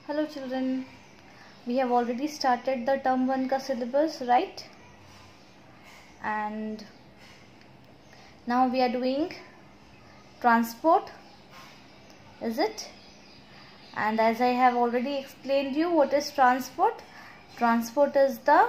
Hello children, we have already started the term 1 ka syllabus, right? And now we are doing transport, is it? And as I have already explained you what is transport. Transport is the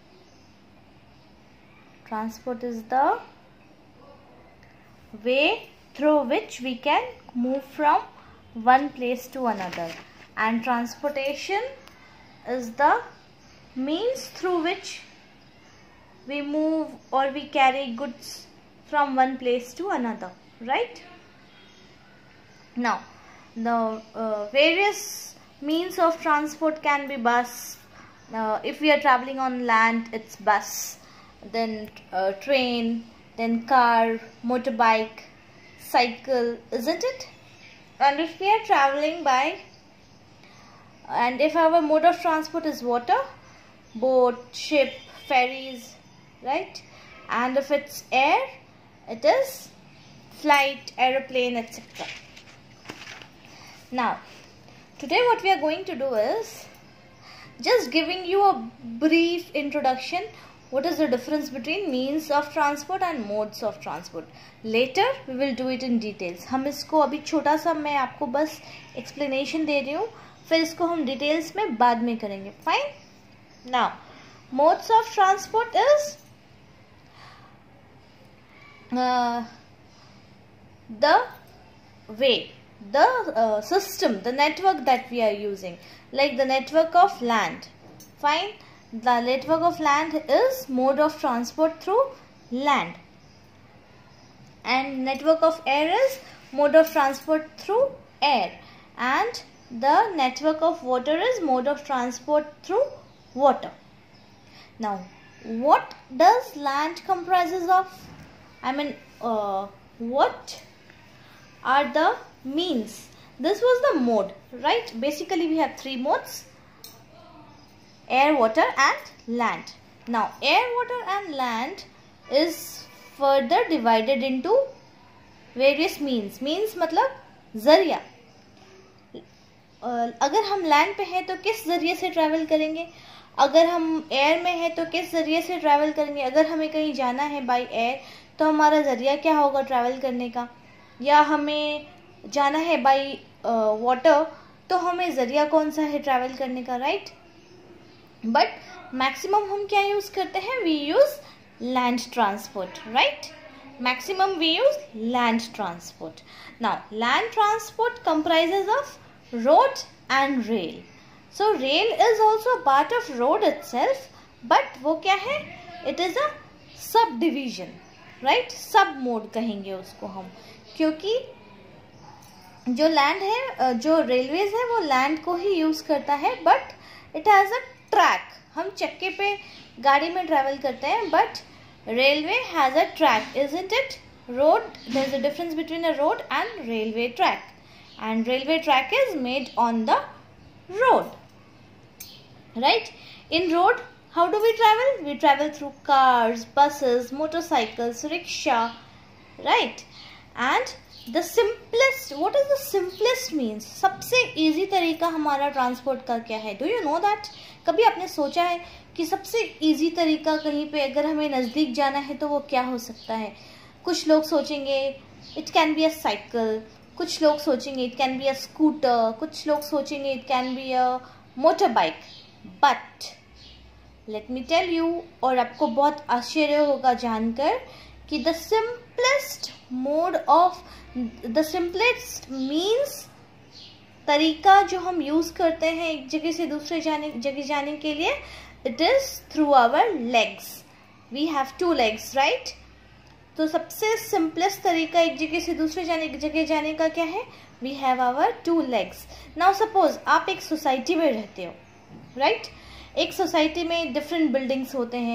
way through which we can move from one place to another, and transportation is the means through which we move or we carry goods from one place to another, right? Now the various means of transport can be bus. If we are traveling on land, it's bus, then train, then car, motorbike, cycle, isn't it? And if we are traveling by, and if our mode of transport is water, boat, ship, ferries, right? And if it's air, it is flight, aeroplane, etc. Now today what we are going to do is just giving you a brief introduction. What is the difference between means of transport and modes of transport? Later we will do it in details. हम इसको अभी छोटा सा मैं आपको बस explanation दे रही हूँ, फिर इसको हम details में बाद में करेंगे. Fine? Now modes of transport is the way, the system, the network that we are using, like the network of land. Fine? The network of land is mode of transport through land, and network of air is mode of transport through air, and the network of water is mode of transport through water. Now what does land comprises of? I mean what are the means? This was the mode, right? Basically we have three modes: air, water and land. Now air, water and land is further divided into various means. Means मतलब जरिया. अगर हम land पे हैं तो किस जरिए से ट्रैवल करेंगे, अगर हम एयर में हैं तो किस जरिए से ट्रैवल करेंगे. अगर हमें कहीं जाना है बाय एयर तो हमारा जरिया क्या होगा ट्रैवल करने का, या हमें जाना है बाय वाटर तो हमें जरिया कौन सा है ट्रैवल करने का, राइट? बट मैक्सिमम हम क्या यूज करते हैं? We use land transport, right? Maximum we use land transport. Now land transport comprises of road and rail. So rail is also part of road itself, but वो क्या है? It is a sub division, right? सब mode कहेंगे उसको हम, क्योंकि जो land है, जो रेलवेज है वो लैंड को ही यूज करता है, but it has a track. हम चक्के पे गाड़ी में ट्रैवल करते हैं, but railway has a track, isn't it? Road, there is a difference between a road and railway track, and railway track is made on the road, right? In road how do we travel? We travel through cars, buses, motorcycles, rickshaw, right? And the simplest, what is the simplest means? सबसे easy तरीका हमारा transport का क्या है? Do you know that? कभी आपने सोचा है कि सबसे easy तरीका कहीं पे अगर हमें नज़दीक जाना है तो वो क्या हो सकता है? कुछ लोग सोचेंगे it can be a cycle, कुछ लोग सोचेंगे it can be a scooter, कुछ लोग सोचेंगे it can be a motorbike. But let me tell you, और आपको बहुत आश्चर्य होगा जानकर कि the simplest mode of, the simplest means, तरीका जो हम यूज करते हैं एक जगह से दूसरे जगह जाने के लिए, it is through our legs. We have two legs, right? तो सबसे simplest तरीका एक जगह से दूसरे जगह जाने का क्या है? We have our two legs. Now suppose आप एक सोसाइटी में रहते हो, right? एक सोसाइटी में डिफरेंट बिल्डिंग्स होते हैं,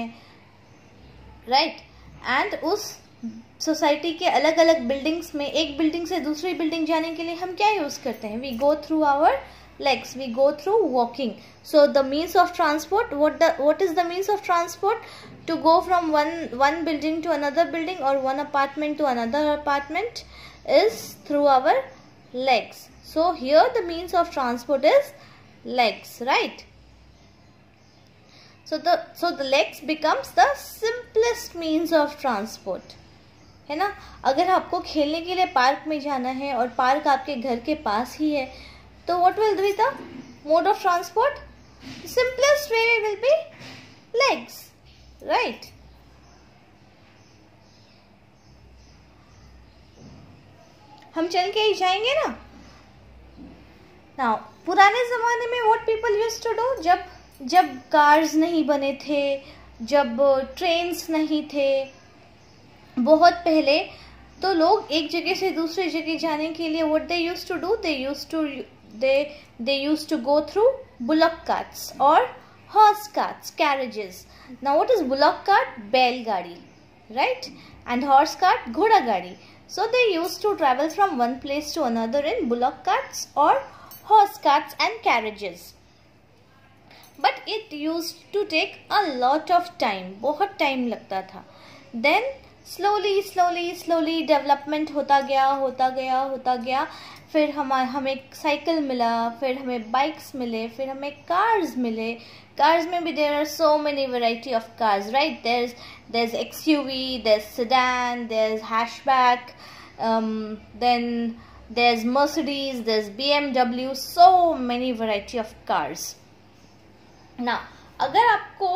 राइट? एंड उस सोसाइटी के अलग अलग बिल्डिंग्स में एक बिल्डिंग से दूसरी बिल्डिंग जाने के लिए हम क्या यूज करते हैं? We go through our legs, we go through walking. So the means of transport, what is the means of transport? To go from one building to another building or one apartment to another apartment is through our legs. So here the means of transport is legs, right? So the legs becomes the simplest means of transport, है ना. अगर आपको खेलने के लिए park में जाना है और पार्क आपके घर के पास ही है, तो what will be the mode of transport? The simplest way will be legs, right? हम चल के ही जाएंगे ना. नाउ पुराने ज़माने में what people used to do, जब कार्स नहीं बने थे, जब ट्रेन्स नहीं थे, बहुत पहले, तो लोग एक जगह से दूसरी जगह जाने के लिए what they used to do, they used to go through bullock carts or horse carts, carriages. Now what is bullock cart? बैलगाड़ी, right? And horse cart, घोड़ा गाड़ी. So they used to travel from one place to another in bullock carts or horse carts and carriages. But it used to take a lot of time, बहुत time लगता था. Then slowly development होता गया. फिर हमें cycle मिला, फिर हमें बाइक्स मिले, फिर हमें कार्स मिले. कार्स में भी there are so many variety of cars, right? There's XUV, there's sedan, there's hatchback, then there's Mercedes, there's BMW, so many variety of cars. Now, अगर आपको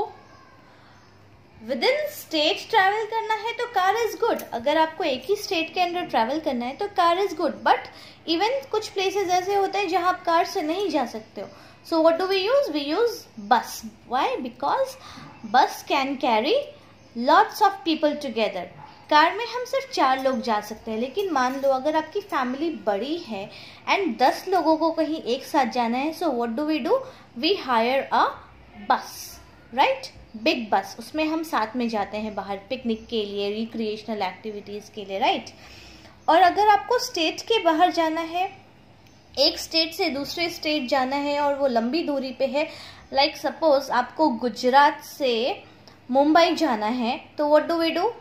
विद इन स्टेट ट्रैवल करना है तो car is good. अगर आपको एक ही state के अंदर ट्रैवल करना है तो car is good. But even कुछ प्लेसेस ऐसे होते हैं जहां आप कार से नहीं जा सकते हो. So what do we use? We use bus. Why? Because bus can carry lots of people together. Car में हम सिर्फ 4 लोग जा सकते हैं. लेकिन मान लो अगर आपकी फैमिली बड़ी है एंड 10 लोगों को कहीं एक साथ जाना है, so what do? We hire a bus, right? Big बस. उसमें हम साथ में जाते हैं बाहर पिकनिक के लिए, रिक्रिएशनल एक्टिविटीज़ के लिए, राइट? और अगर आपको स्टेट के बाहर जाना है, एक स्टेट से दूसरे स्टेट जाना है और वो लंबी दूरी पे है, लाइक सपोज आपको गुजरात से मुंबई जाना है, तो what do?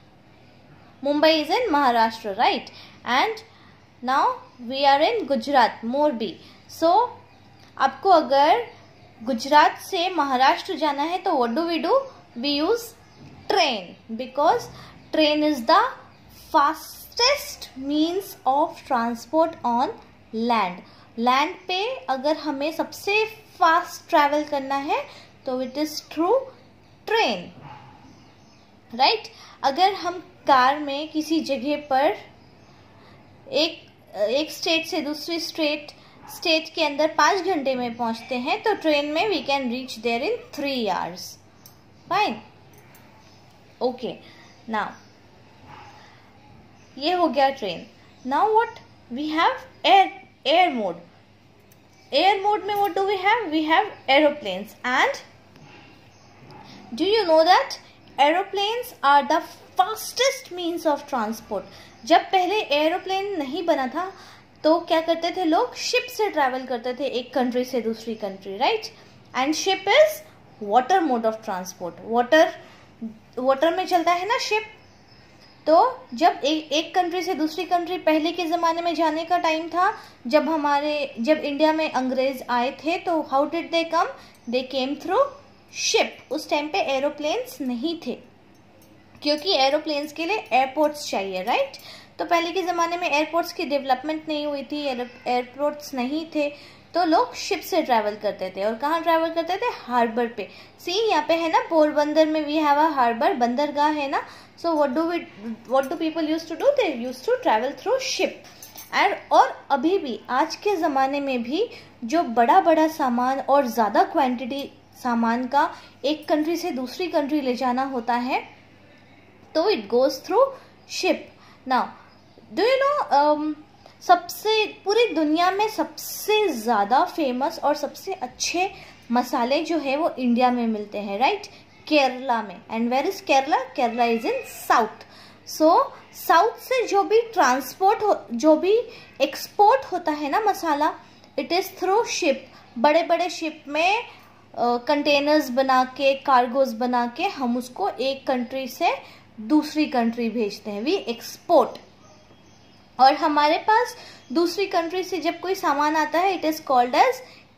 Mumbai is in Maharashtra, right? And now we are in Gujarat, Morbi. So आपको अगर गुजरात से महाराष्ट्र जाना है तो what do? We use train, because train is the fastest means of transport on land. Land पे अगर हमें सबसे फास्ट ट्रैवल करना है तो it is through train, right? अगर हम कार में किसी जगह पर एक स्टेट से दूसरी स्टेट के अंदर 5 घंटे में पहुंचते हैं, तो ट्रेन में we can reach there in 3 hours. Fine, okay. Now ये हो गया train. Now what we have? Air mode. Air mode में what do we have? We have aeroplanes. And do you know that aeroplanes are the fastest means of transport. जब पहले aeroplane नहीं बना था तो क्या करते थे लोग? शिप से ट्रैवल करते थे एक कंट्री से दूसरी country, right? And ship is water mode of transport. Water में चलता है ना शिप. तो जब एक कंट्री से दूसरी कंट्री, पहले के ज़माने में जाने का टाइम था जब इंडिया में अंग्रेज आए थे, तो how did they come? They came through ship. उस टाइम पे एरोप्लेन्स नहीं थे, क्योंकि एरोप्लेन्स के लिए एयरपोर्ट्स चाहिए, राइट? तो पहले के ज़माने में एयरपोर्ट्स की डेवलपमेंट नहीं हुई थी, एयरपोर्ट्स नहीं थे, तो लोग शिप से ट्रैवल करते थे. और कहाँ ट्रैवल करते थे? हार्बर पे. सी यहाँ पे है ना पोरबंदर में वी हैव अ हार्बर, बंदरगाह है ना. So what do people use to do? They use to travel through ship. और अभी भी आज के ज़माने में भी जो बड़ा सामान और ज़्यादा क्वांटिटी सामान का एक कंट्री से दूसरी कंट्री ले जाना होता है, तो it goes through ship. Now do you know पूरी दुनिया में सबसे ज़्यादा फेमस और सबसे अच्छे मसाले जो है वो इंडिया में मिलते हैं, राइट? केरला में. And where is Kerala? Kerala is in south. So south से जो भी एक्सपोर्ट होता है ना मसाला, इट इज़ थ्रू शिप. बड़े शिप में कंटेनर्स बना के, कार्गोज बना के हम उसको एक कंट्री से दूसरी कंट्री भेजते हैं. We export. और हमारे पास दूसरी कंट्री से जब कोई सामान आता है, it is called as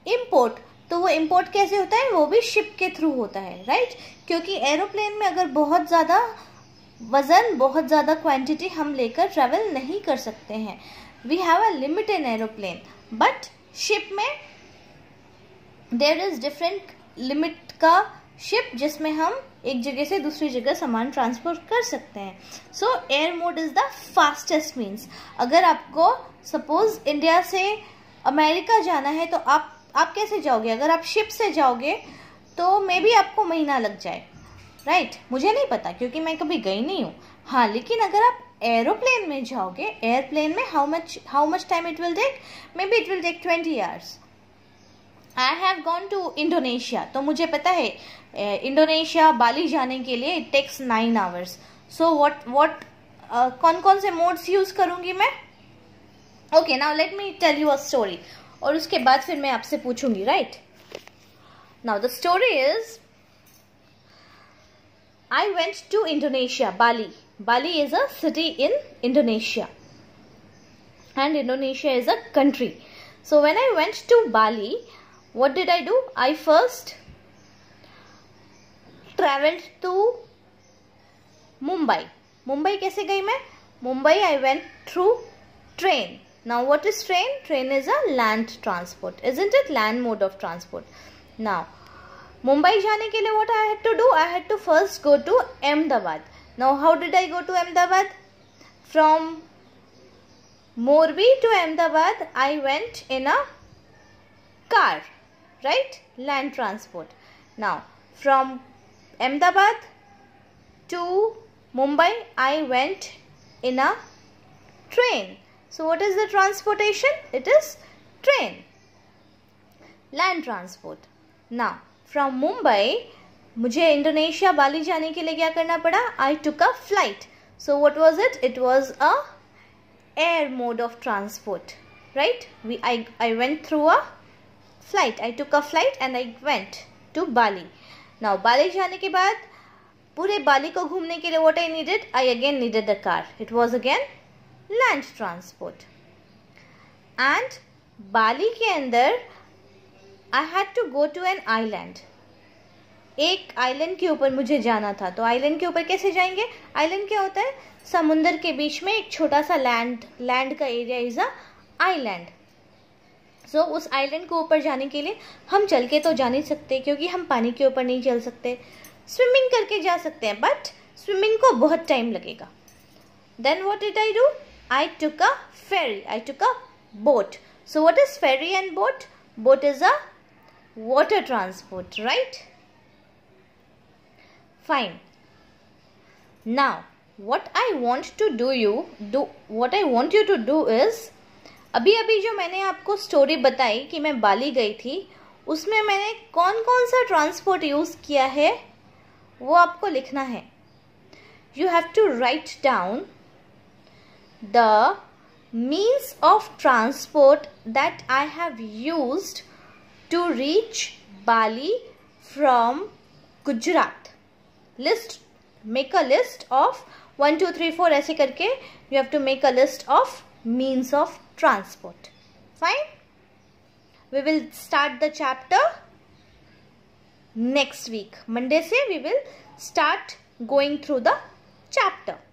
import, तो वो इम्पोर्ट कैसे होता है, वो भी शिप के थ्रू होता है, राइट। क्योंकि एरोप्लेन में अगर बहुत ज़्यादा वजन, बहुत ज़्यादा क्वांटिटी हम लेकर ट्रैवल नहीं कर सकते हैं, we have a limit in aeroplane, but ship में देयर इज डिफरेंट लिमिट का शिप, जिसमें हम एक जगह से दूसरी जगह सामान ट्रांसपोर्ट कर सकते हैं। So air mode is the fastest means. अगर आपको सपोज इंडिया से अमेरिका जाना है तो आप कैसे जाओगे, अगर आप शिप से जाओगे तो मे बी आपको महीना लग जाए, राइट। मुझे नहीं पता क्योंकि मैं कभी गई नहीं हूँ। हाँ, लेकिन अगर आप एरोप्लेन में जाओगे, एयरप्लेन में how much time it will take, may be it will take 20 hours। I have gone to Indonesia, तो मुझे पता है इंडोनेशिया बाली जाने के लिए it takes 9 hours। So what कौन कौन से मोड्स यूज करूंगी मैं? Okay, now let me tell you a story, और उसके बाद फिर मैं आपसे पूछूंगी, right. Now the story is, I went to Indonesia, Bali. Bali is a city in Indonesia, and Indonesia is a country. So when I went to Bali, what did I do? I first traveled to Mumbai. Mumbai कैसे गई मैं? Mumbai I went through train. Now what is train? Train is a land transport, isn't it? Land mode of transport. Now Mumbai जाने के लिए what I had to do? I had to first go to Ahmedabad. Now how did I go to Ahmedabad? From Morbi to Ahmedabad I went in a car, right? Land transport. Now from Ahmedabad to Mumbai I went in a train. So what is the transportation? It is train, land transport. Now from Mumbai मुझे इंडोनेशिया बाली जाने के लिए क्या करना पड़ा? I took a flight. So what was it? It was a air mode of transport, right. I went through a flight. I took a flight and I went to Bali. Now Bali जाने के बाद पूरे बाली को घूमने के लिए what I needed? I again needed a car. It was again land transport. And बाली के अंदर I had to go to an island. एक आइलैंड के ऊपर मुझे जाना था. तो आइलैंड के ऊपर कैसे जाएंगे? आइलैंड क्या होता है? समुंदर के बीच में एक छोटा सा लैंड का area is a island. So उस आइलैंड के ऊपर जाने के लिए हम चल के तो जा नहीं सकते क्योंकि हम पानी के ऊपर नहीं चल सकते. स्विमिंग करके जा सकते हैं, बट स्विमिंग को बहुत टाइम लगेगा. Then what did I do? I took a ferry. I took a boat. So what is ferry and boat? Boat is a water transport, right? Fine. Now what I want you to do is, अभी जो मैंने आपको story बताई कि मैं बाली गई थी, उसमें मैंने कौन कौन सा ट्रांसपोर्ट यूज किया है वो आपको लिखना है. You have to write down the means of transport that I have used to reach Bali from Gujarat. Make a list of 1, 2, 3, 4 ऐसे करके you have to make a list of means of transport. Fine? We will start the chapter next week. Monday se we will start going through the chapter.